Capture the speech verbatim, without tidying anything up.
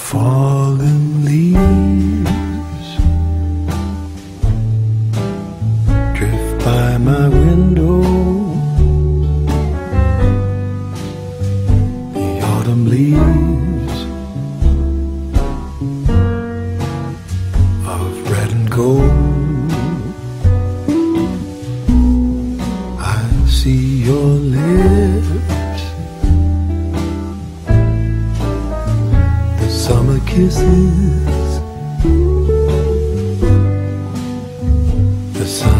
fallen leaves drift by my window. The autumn leaves of red and gold. I see your lips, the summer kisses, the sun.